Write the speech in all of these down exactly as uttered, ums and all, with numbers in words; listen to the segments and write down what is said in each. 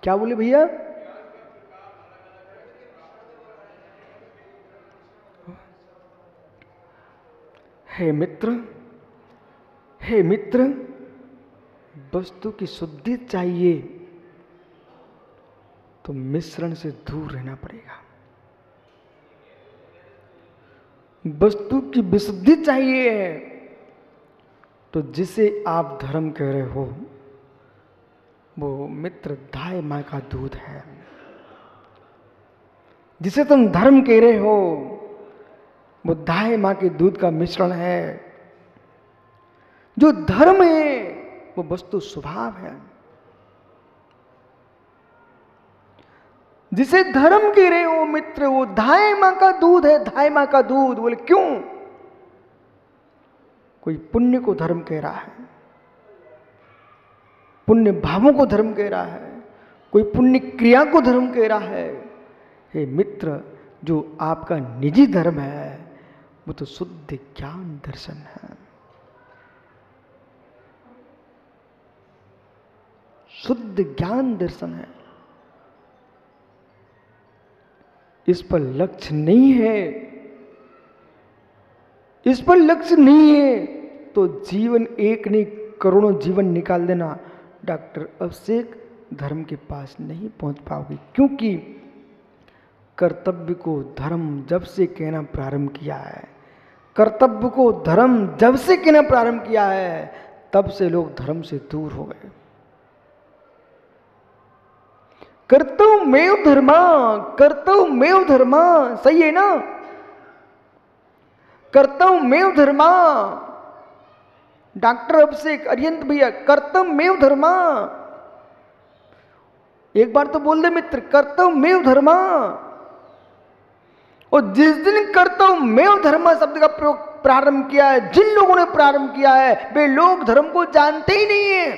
क्या बोले भैया? हे मित्र, हे मित्र, वस्तु की शुद्धि चाहिए तो मिश्रण से दूर रहना पड़ेगा। वस्तु की विशुद्धि चाहिए तो जिसे आप धर्म कह रहे हो वो मित्र दाई माँ का दूध है। जिसे तुम धर्म कह रहे हो वो दाई माँ के दूध का मिश्रण है। जो धर्म है वो वस्तु स्वभाव है। जिसे धर्म कह रहे हो मित्र वो दाई माँ का दूध है। दाई माँ का दूध। बोले क्यों? कोई पुण्य को धर्म कह रहा है, पुण्य भावों को धर्म कह रहा है, कोई पुण्य क्रिया को धर्म कह रहा है। हे मित्र, जो आपका निजी धर्म है वो तो शुद्ध ज्ञान दर्शन है। शुद्ध ज्ञान दर्शन है। इस पर लक्ष्य नहीं है, इस पर लक्ष्य नहीं है तो जीवन एक नहीं करोड़ों जीवन निकाल देना, डॉक्टर अभिषेक धर्म के पास नहीं पहुंच पाओगे। क्योंकि कर्तव्य को धर्म जब से कहना प्रारंभ किया है, कर्तव्य को धर्म जब से कहना प्रारंभ किया है, तब से लोग धर्म से दूर हो गए। कर्तव्यमेव धर्मा, कर्तव्यमेव धर्मा, सही है ना? कर्तव्यमेव धर्मा। डॉक्टर अभिषेक, अरिहंत भैया, कर्तव्यमेव धर्मा। एक बार तो बोल दे मित्र, कर्तव्यमेव धर्मा। और जिस दिन कर्तव्यमेव धर्मा शब्द का प्रयोग प्रारंभ किया है, जिन लोगों ने प्रारंभ किया है वे लोग धर्म को जानते ही नहीं है।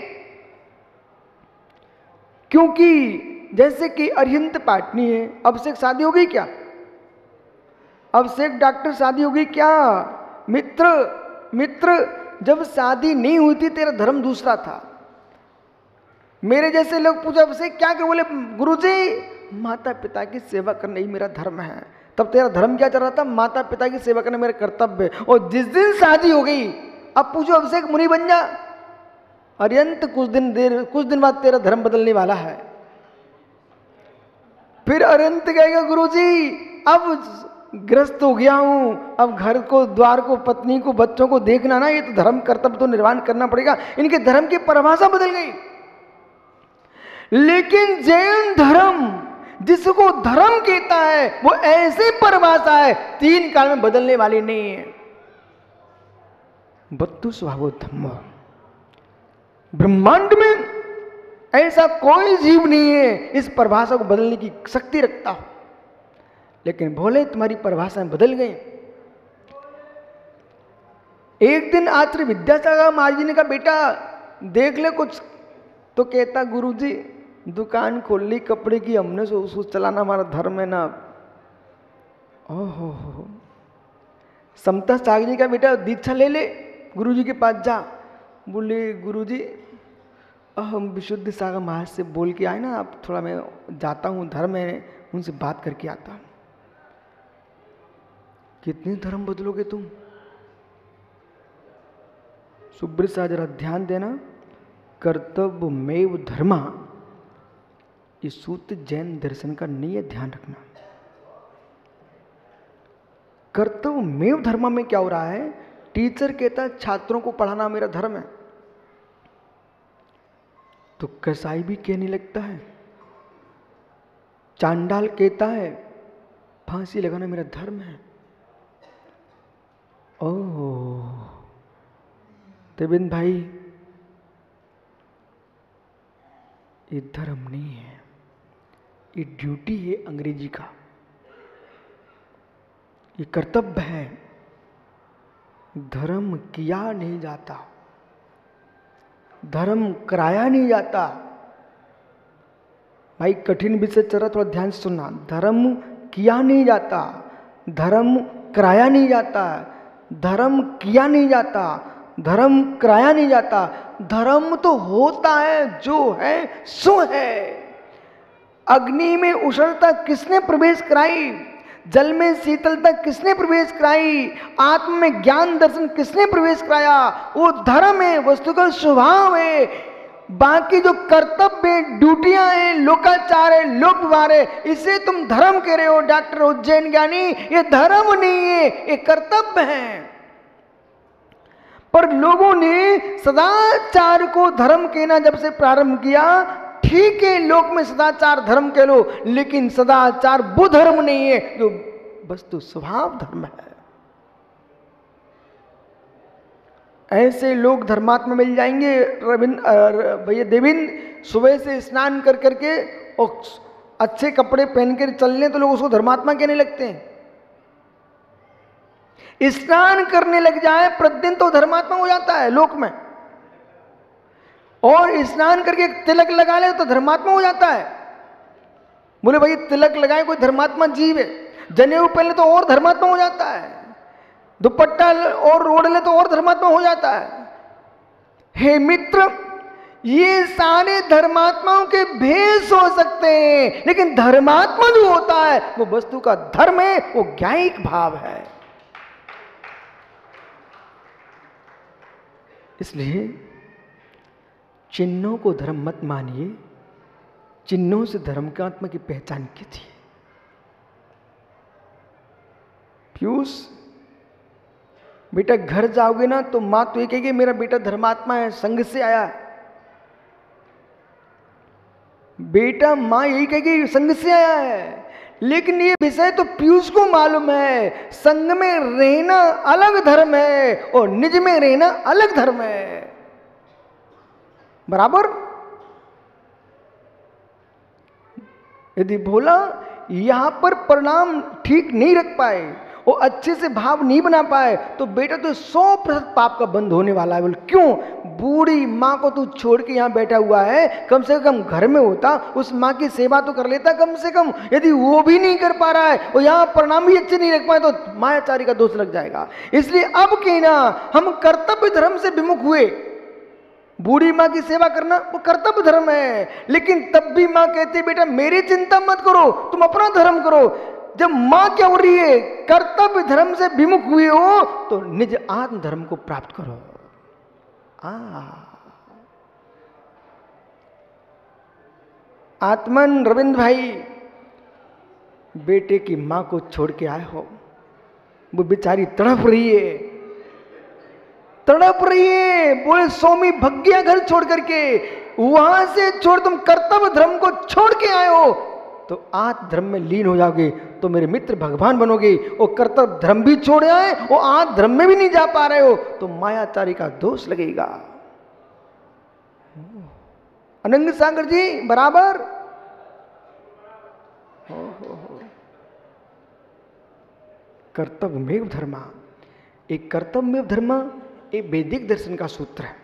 क्योंकि जैसे कि अरिहंत पाटनी है, अभिषेक शादी हो गई क्या? अभिषेक डॉक्टर शादी हो गई क्या? मित्र, मित्र, जब शादी नहीं हुई थी तेरा धर्म दूसरा था। मेरे जैसे लोग पूछा अभिषेक क्या? के बोले गुरुजी माता पिता की सेवा करना ही मेरा धर्म है। तब तेरा धर्म क्या चल रहा था? माता पिता की सेवा करना मेरा कर्तव्य है। और जिस दिन शादी हो गई अब पूछो अभिषेक मुनि बन जा। अरिहंत कुछ दिन देर कुछ दिन बाद तेरा धर्म बदलने वाला है। फिर अरिहंत कहेगा गुरुजी अब ग्रस्त हो गया हूं, अब घर को, द्वार को, पत्नी को, बच्चों को देखना ना, ये तो धर्म कर्तव्य तो निर्वाण करना पड़ेगा। इनके धर्म की परिभाषा बदल गई। लेकिन जैन धर्म जिसको धर्म कहता है वो ऐसी परिभाषा है तीन काल में बदलने वाली नहीं है। बत्तु स्वभाव धम्म। ब्रह्मांड में ऐसा कोई जीव नहीं है इस परिभाषा को बदलने की शक्ति रखता हो। लेकिन भोले तुम्हारी परिभाषाएं बदल गई। एक दिन आचार्य विद्यासागर महाराज जी ने कहा बेटा देख ले कुछ, तो कहता गुरुजी दुकान खोल ली कपड़े की, हमने सो उसको चलाना हमारा धर्म है ना। ओहो हो। समता सागरी का बेटा दीक्षा ले ले, गुरुजी के पास जा। बोले गुरुजी हम विशुद्ध सागर महाराज से बोल के आए ना, आप थोड़ा मैं जाता हूँ, धर्म है, उनसे बात करके आता हूँ। कितने धर्म बदलोगे तुम? सुब्रत साह जरा ध्यान देना। कर्तव्यमेव धर्मा, इस सूत्र जैन दर्शन का नहीं है, ध्यान रखना। कर्तव्यमेव धर्मा में क्या हो रहा है? टीचर कहता है छात्रों को पढ़ाना मेरा धर्म है, तो कसाई भी कहने लगता है। चांडाल कहता है फांसी लगाना मेरा धर्म है। ओह देवेंद्र भाई, ये धर्म नहीं है, ये ड्यूटी है अंग्रेजी का, ये कर्तव्य है। धर्म किया नहीं जाता, धर्म कराया नहीं जाता। भाई कठिन विषय चल रहा, थोड़ा ध्यान से सुनना। धर्म किया नहीं जाता, धर्म कराया नहीं जाता, धर्म किया नहीं जाता, धर्म कराया नहीं जाता। धर्म तो होता है, जो है सो है। अग्नि में उष्णता किसने प्रवेश कराई, जल में शीतलता किसने प्रवेश कराई, आत्मा में ज्ञान दर्शन किसने प्रवेश कराया? वो धर्म है, वस्तु का स्वभाव है। बाकी जो कर्तव्य ड्यूटियां हैं, लोकाचार है, लोक व्यवहार है, इसे तुम धर्म कह रहे हो डॉक्टर उज्जैन ज्ञानी, ये धर्म नहीं है, ये कर्तव्य है। पर लोगों ने सदाचार को धर्म कहना जब से प्रारंभ किया, ठीक है लोक में सदाचार धर्म कह लो, लेकिन सदाचार वो धर्म नहीं है जो वस्तु स्वभाव धर्म है। ऐसे लोग धर्मात्मा मिल जाएंगे। रविंद भैया देविंद सुबह से स्नान कर करके और अच्छे कपड़े पहन कर चल लें तो लोग उसको धर्मात्मा कहने लगते हैं। स्नान करने लग जाए प्रतिदिन तो धर्मात्मा हो जाता है लोक में, और स्नान करके तिलक लगा ले तो धर्मात्मा हो जाता है। बोले भाई तिलक लगाए कोई धर्मात्मा जीव है, जनेऊ पहले तो और धर्मात्मा हो जाता है, दुपट्टा और ओढ़ ले तो और धर्मात्मा हो जाता है। हे मित्र, ये सारे धर्मात्माओं के भेष हो सकते हैं, लेकिन धर्मात्मा जो होता है वो वस्तु का धर्म है, वो ज्ञायिक भाव है। इसलिए चिन्हों को धर्म मत मानिए, चिन्हों से धर्म का आत्मा की पहचान कीजिए। पीयूष बेटा घर जाओगे ना तो मां तो ये कहेगी मेरा बेटा धर्मात्मा है, संघ से आया है। बेटा मां यही कहेगी संघ से आया है, लेकिन ये विषय तो पीयूष को मालूम है, संघ में रहना अलग धर्म है और निज में रहना अलग धर्म है। बराबर। यदि भोला यहां पर परिणाम ठीक नहीं रख पाए और अच्छे से भाव नहीं बना पाए तो बेटा तो सौ प्रतिशत पाप का बंद होने वाला है। बोल क्यों? बूढ़ी माँ को तू छोड़ के यहाँ बैठा हुआ है, कम से कम घर में होता, उस माँ की सेवा तो कर लेता कम से कम। यदि वो भी नहीं कर पा रहा है और यहाँ परिणाम भी अच्छे नहीं रख पाए तो मायाचारी का दोष लग जाएगा। इसलिए अब कहना हम कर्तव्य धर्म से विमुख हुए। बूढ़ी माँ की सेवा करना वो कर्तव्य धर्म है, लेकिन तब भी माँ कहती बेटा मेरी चिंता मत करो, तुम अपना धर्म करो। जब मां क्या हो रही है, कर्तव्य धर्म से विमुख हुए हो तो निज आत्म धर्म को प्राप्त करो। आ आत्मन रविंद्र भाई बेटे की मां को छोड़ के आए हो, वो बेचारी तड़प रही है, तड़प रही है। बोले स्वामी भग गया घर छोड़ करके, वहां से छोड़ तुम कर्तव्य धर्म को छोड़ के आए हो तो आत्म धर्म में लीन हो जाओगे तो मेरे मित्र भगवान बनोगे। और कर्तव्य धर्म भी छोड़ आए और आत्म धर्म में भी नहीं जा पा रहे हो तो मायाचारी का दोष लगेगा। अनंग सागर जी बराबर। हो, हो, हो। कर्तव्य में धर्म, एक कर्तव्य में धर्म एक वैदिक दर्शन का सूत्र है।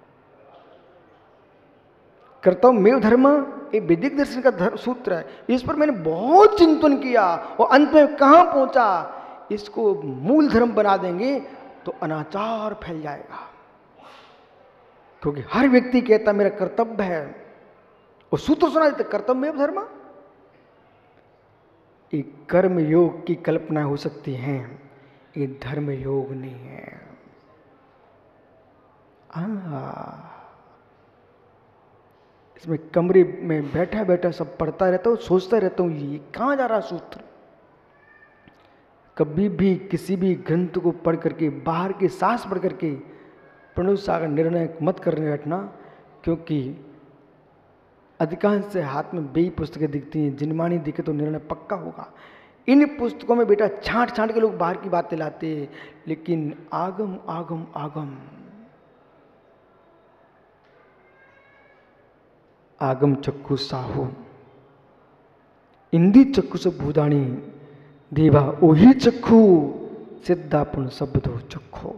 कर्तव्य में धर्म एक वैदिक दर्शन का सूत्र है। इस पर मैंने बहुत चिंतन किया और अंत में कहां पहुंचा, इसको मूल धर्म बना देंगे तो अनाचार फैल जाएगा। क्योंकि हर व्यक्ति कहता मेरा कर्तव्य है और सूत्र सुना देते कर्तव्य में धर्म। एक कर्म योग की कल्पना हो सकती है, ये धर्म योग नहीं है। आ, इसमें कमरे में बैठा बैठा सब पढ़ता रहता हूँ, सोचता रहता हूँ ये कहाँ जा रहा सूत्र। कभी भी किसी भी ग्रंथ को पढ़ करके बाहर के सांस पढ़ करके प्रणव सागर निर्णय मत करने बैठना, क्योंकि अधिकांश से हाथ में बेई पुस्तकें दिखती हैं, जिनमानी दिखे तो निर्णय पक्का होगा। इन पुस्तकों में बेटा छांट छांट के लोग बाहर की बातें लाते हैं, लेकिन आगम आगम आगम आगम चक्कु साहू इंदी चक्कु से भूदाणी देवा ओही चक्खु सिद्धापुन शब्दो चक्खो।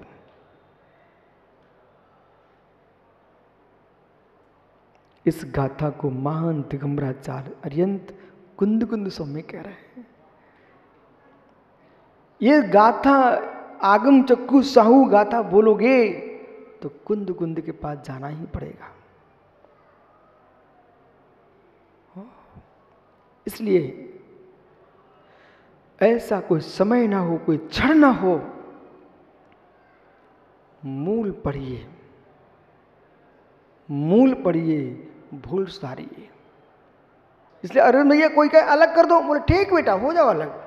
इस गाथा को महान दिगंबराचार्य अरियंत कुंद कुंद स्वामी कह रहे हैं। ये गाथा आगम चक्कु साहू गाथा बोलोगे तो कुंद कुंद के पास जाना ही पड़ेगा। इसलिए ऐसा कोई समय ना हो, कोई क्षण ना हो, मूल पढ़िए, मूल पढ़िए, भूल सुधारिए। इसलिए अरे भैया कोई कहे अलग कर दो, बोले ठीक बेटा हो जाओ अलग।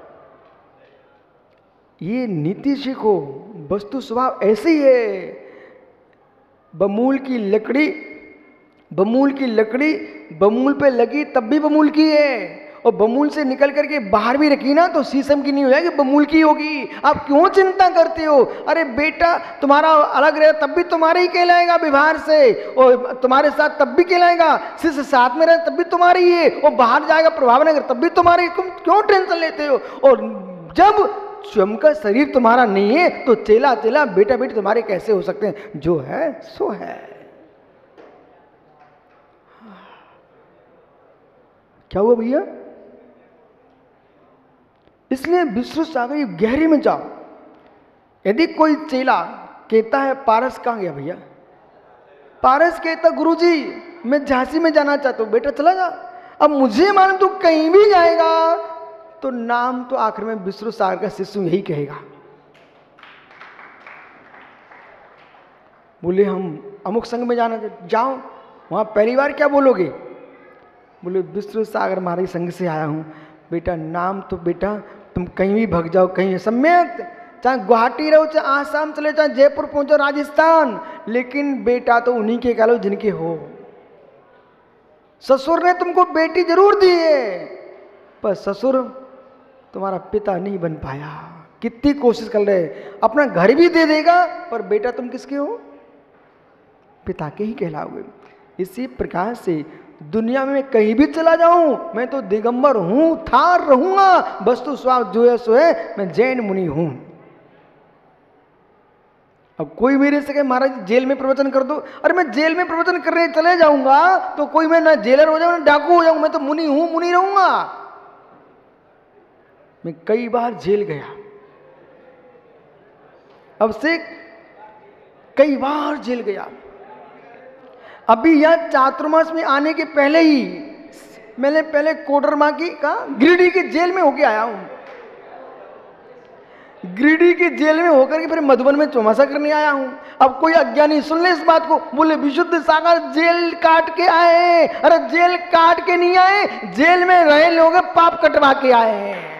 ये नीति सीखो, वस्तु स्वभाव ऐसी है। बमूल की लकड़ी, बमूल की लकड़ी बमूल पे लगी तब भी बमूल की है, और बमूल से निकल करके बाहर भी रखी ना तो शीशम की नहीं हो जाएगी, बमूल की होगी। आप क्यों चिंता करते हो? अरे बेटा तुम्हारा अलग रहे तब भी तुम्हारे ही कहलाएगा व्यवहार से, और तुम्हारे साथ तब भी कहलाएगा, शिष्य साथ में रहे तब भी तुम्हारी है, और बाहर जाएगा प्रभाव नगर तब भी तुम्हारी। तुम क्यों टेंशन लेते हो? और जब स्वयं का शरीर तुम्हारा नहीं है तो चेला चेला बेटा बेटी तुम्हारे कैसे हो सकते हैं? जो है सो है। क्या हुआ भैया? इसलिए विश्व सागर गहरे में जाओ। यदि कोई चेला कहता है पारस कहाँ गया भैया, पारस कहता गुरुजी मैं झांसी में जाना चाहता हूं, बेटा चला जा। अब मुझे मालूम तू कहीं भी जाएगा तो नाम तो आखिर में विश्व सागर का शिष्य यही कहेगा, बोले हम अमुक संघ में जाना जाओ, वहां पहली बार क्या बोलोगे? बोले विश्व सागर महाराज संघ से आया हूं। बेटा नाम तो बेटा तुम कहीं भी भग जाओ, कहीं सम्यक, चाहे गुवाहाटी रहो, चाहे आसाम चले, चाहे जयपुर पहुंचो, राजस्थान, लेकिन बेटा तो उन्हीं के कहलो जिनके हो। ससुर ने तुमको बेटी जरूर दी है, पर ससुर तुम्हारा पिता नहीं बन पाया। कितनी कोशिश कर रहे, अपना घर भी दे देगा पर बेटा तुम किसके हो? पिता के ही कहलाओगे। इसी प्रकार से दुनिया में कहीं भी चला जाऊं मैं तो दिगंबर हूं, था रहूंगा, वस्तु स्वभाव जो है सो है, मैं जैन मुनि हूं। अब कोई मेरे से कहे महाराज जेल में प्रवचन कर दो, अरे मैं जेल में प्रवचन करने चले जाऊंगा तो कोई मैं ना जेलर हो जाऊं ना डाकू हो जाऊं, मैं तो मुनि हूं, मुनि रहूंगा। मैं कई बार जेल गया, अब से कई बार जेल गया। अभी यह चातुर्मास में आने के पहले ही मैंने पहले कोडरमा की का गिरिडीह की जेल में होके आया हूं। गिरिडीह की जेल में होकर के फिर मधुबन में चौमासा करने आया हूं। अब कोई अज्ञानी सुन ले इस बात को, बोले विशुद्ध सागर जेल काट के आए। अरे जेल काट के नहीं आए, जेल में रहे लोग पाप कटवा के आए हैं।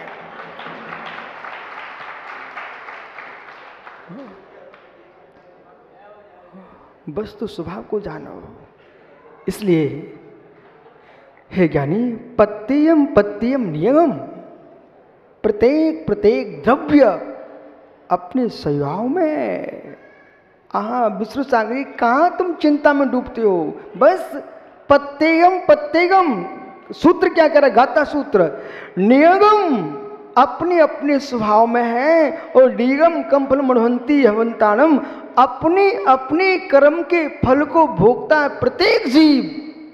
वस्तु स्वभाव को जानो। इसलिए हे ज्ञानी, पत्यम पत्यम नियम, प्रत्येक प्रत्येक द्रव्य अपने स्वभाव में। आहा विश्व सागरी, कहां तुम चिंता में डूबते हो? बस पत्यम पत्यगम, सूत्र क्या कह रहा है? गाथा सूत्र, नियगम अपने अपने स्वभाव में है, और डीगम कम फल मणवंती हवंतानम, अपने अपने कर्म के फल को भोगता है प्रत्येक जीव।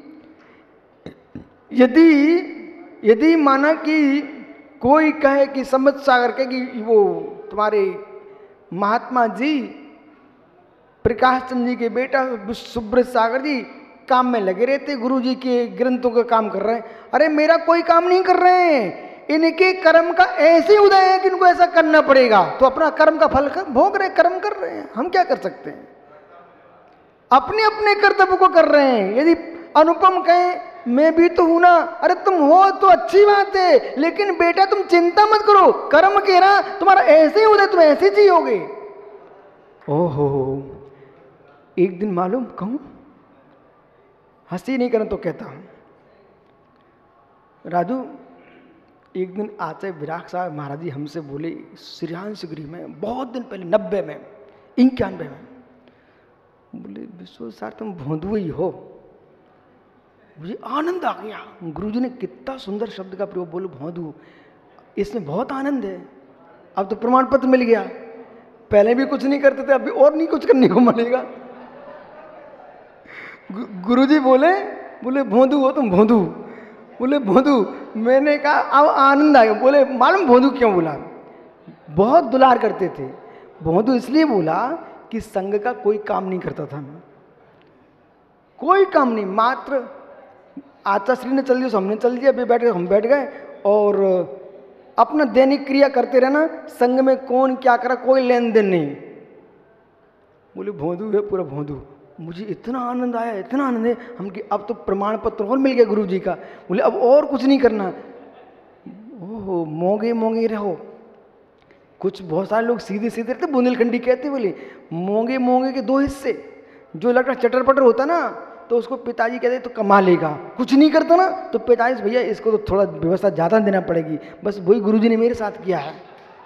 यदि यदि माना कि कोई कहे कि समझ सागर के कि वो तुम्हारे महात्मा जी प्रकाश चंद जी के बेटा सुब्रत सागर जी काम में लगे रहते, गुरु जी के ग्रंथों का काम कर रहे हैं। अरे मेरा कोई काम नहीं कर रहे हैं, इनके कर्म का ऐसे उदय है कि इनको ऐसा करना पड़ेगा, तो अपना कर्म का फल भोग रहे, कर्म कर रहे हैं। हम क्या कर सकते हैं? अपने अपने कर्तव्य को कर रहे हैं। यदि अनुपम कहें मैं भी तो हूं ना, अरे तुम हो तो अच्छी बात है, लेकिन बेटा तुम चिंता मत करो, कर्म कह रहा तुम्हारा ऐसे ही उदय, तुम ऐसे जियोगे। ओहो, एक दिन मालूम कहूं, हंसी नहीं करना तो कहता हूं, राजू एक दिन आचार्य विराग साहब महाराज जी हमसे बोले श्रीहांश गृह में, बहुत दिन पहले, नब्बे में, इक्यानवे में, बोले विश्व सार तुम भोंदू ही हो। मुझे आनंद आ गया, गुरुजी ने कितना सुंदर शब्द का प्रयोग बोलो, भोंदू, इसमें बहुत आनंद है। अब तो प्रमाण पत्र मिल गया, पहले भी कुछ नहीं करते थे, अभी और नहीं कुछ करने को मिलेगा। गुरुजी बोले बोले भोंदू हो तुम, भोंदू। बोले भोंदू, मैंने कहा अब आनंद आ गया। बोले मालूम भोंदू क्यों बोला? बहुत दुलार करते थे। भोंदू इसलिए बोला कि संघ का कोई काम नहीं करता था मैं, कोई काम नहीं, मात्र आचाश्री ने चल दिया तो हमने चल दिया, अभी बैठ गए हम बैठ गए, और अपना दैनिक क्रिया करते रहना, संग में कौन क्या करा कोई लेन देन नहीं। बोले भोंदू है पूरा भोंदू। मुझे इतना आनंद आया, इतना आनंद है हम कि अब तो प्रमाण पत्र और मिल गया गुरु जी का। बोले अब और कुछ नहीं करना। ओहो मोंगे मोंगे रहो। कुछ बहुत सारे लोग सीधे सीधे रहते, बुंदेलखंडी कहते, बोले मोंगे मोंगे के दो हिस्से, जो लड़का चटर पटर होता ना तो उसको पिताजी कहते तो कमा लेगा, कुछ नहीं करता ना तो पिताजी भैया इसको तो थोड़ा व्यवस्था ज़्यादा देना पड़ेगी। बस वही गुरुजी ने मेरे साथ किया है।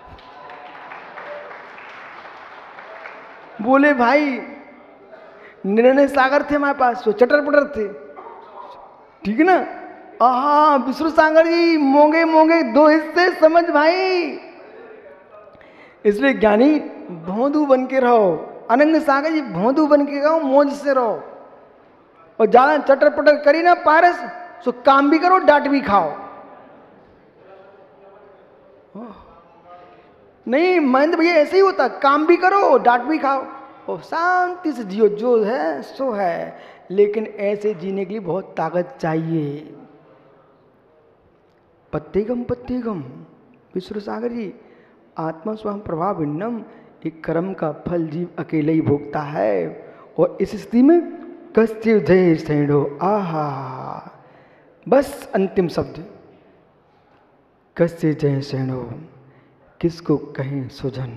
बोले भाई निर्णय सागर थे हमारे पास, वो चटर पटर थे, ठीक है ना। आहा विष्णु सागर जी मोंगे मोंगे दो हिस्से, समझ भाई। इसलिए ज्ञानी भोंदू बन के रहो, अनंग सागर जी भोंदू बन के रहो, मौज से रहो, और ज्यादा चटर पटर करी ना पारस, सो काम भी करो डांट भी खाओ। नहीं महेंद्र भैया ऐसे ही होता, काम भी करो डांट भी खाओ और शांति से जियो, जो है सो है। लेकिन ऐसे जीने के लिए बहुत ताकत चाहिए। पत्तेगम पत्तेगम विष्णु सागर जी, आत्मा स्वयं प्रभाव भिन्नम, एक कर्म का फल जीव अकेले ही भोगता है। और इस स्थिति में कस्य जय सैंडो, आहा बस अंतिम शब्द, कस्य जय सैंडो, किसको कहें सुजन,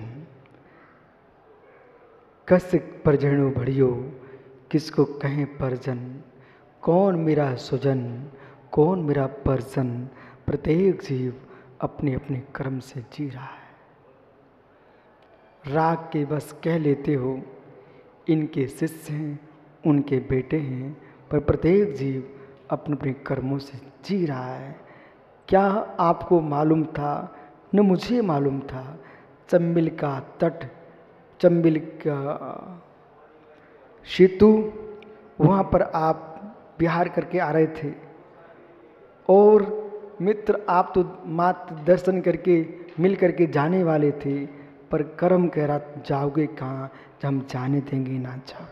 कस्य परजणो बढ़ियो, किसको कहें परजन, कौन मेरा सुजन कौन मेरा परजन। प्रत्येक जीव अपने अपने कर्म से जी रहा है। राग के बस कह लेते हो इनके शिष्य हैं, उनके बेटे हैं, पर प्रत्येक जीव अपने अपने कर्मों से जी रहा है। क्या आपको मालूम था, न मुझे मालूम था, चंबिल का तट, चंबिल का सेतु, वहाँ पर आप विहार करके आ रहे थे, और मित्र आप तो मात्र दर्शन करके मिल करके जाने वाले थे, पर कर्म कह रहा जाओगे कहाँ, जब हम जाने देंगे ना जाओ।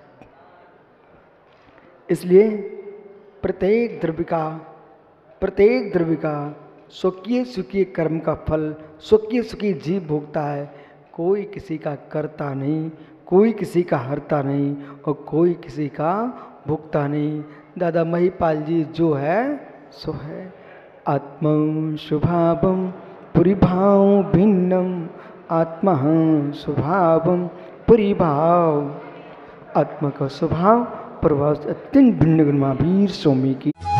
इसलिए प्रत्येक द्रव्य का प्रत्येक द्रव्य का स्वकीय सुखीय कर्म का फल स्वकीय सुखी जीव भोगता है। कोई किसी का करता नहीं, कोई किसी का हरता नहीं, और कोई किसी का भुगता नहीं। दादा महिपाल जी जो है सो है। आत्मा स्वभावम परिभाव भिन्नम, आत्मा स्वभावम परिभाव, आत्मा का स्वभाव प्रभाव से अत्यंत भिन्न गुणमावीर स्वामी की।